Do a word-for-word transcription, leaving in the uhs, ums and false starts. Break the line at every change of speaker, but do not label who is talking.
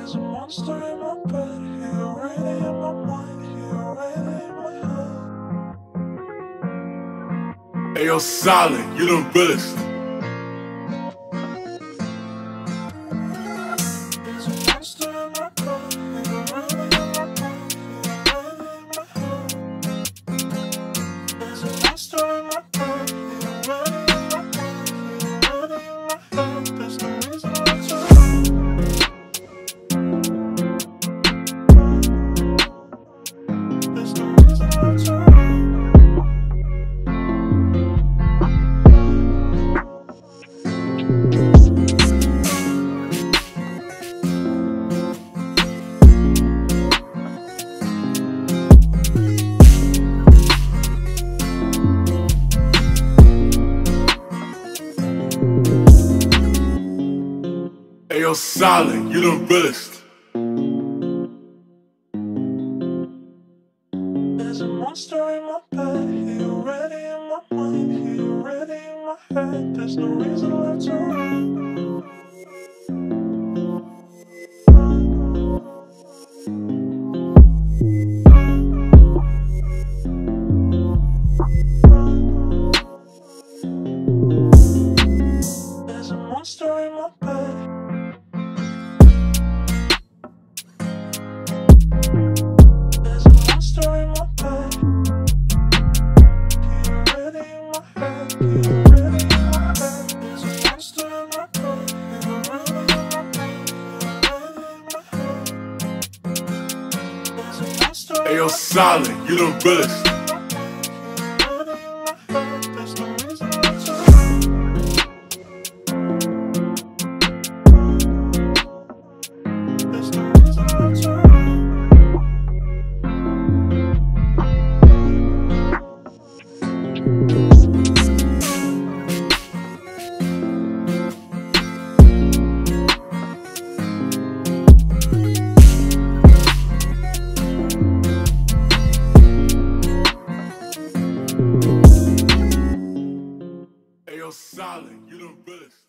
There's a monster in my bed, he already in my mind, he already in my head.
Hey yo, Silent, you the realest.
There's a monster in my bed, he already in my mind, he already in my head. There's a monster in my bed, he already in my mind, he already in my head. There's no reason not to run. There's no reason not to run.
Hey yo, Silent, you the realest.
There's a monster in my bed, he already in my mind, he already in my head. There's no reason left to run. There's a monster in my bed. There's a monster in my bed. He already in my head. He already in my head. There's a monster in my bed. He already in my head. He already in my head. There's a monster
Hey yo,
in my
Silent, you the realest.
bed. He already in my head. There's no reason not to run. There's no reason not to run.
Hey yo, Silent, you the realest.